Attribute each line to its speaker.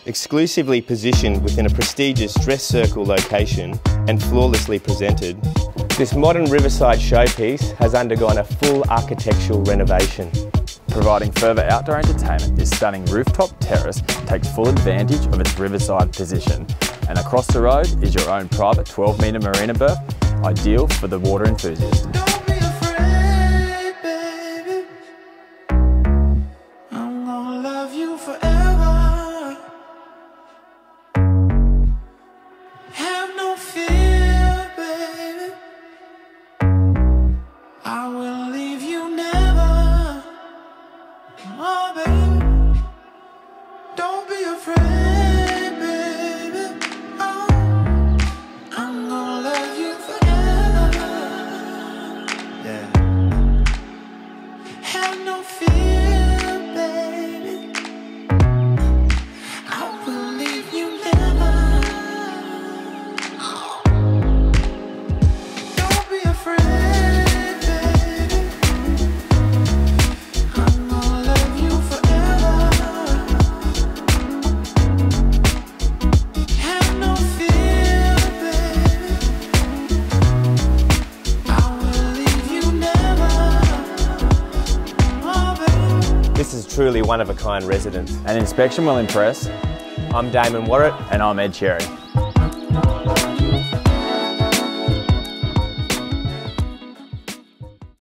Speaker 1: Exclusively positioned within a prestigious dress circle location and flawlessly presented, this modern riverside showpiece has undergone a full architectural renovation.
Speaker 2: Providing further outdoor entertainment, this stunning rooftop terrace takes full advantage of its riverside position, and across the road is your own private 12-metre marina berth, ideal for the water enthusiast.
Speaker 1: This is truly one-of-a-kind residence.
Speaker 2: An inspection will impress.
Speaker 1: I'm Damon Warrett.
Speaker 2: And I'm Ed Cherry.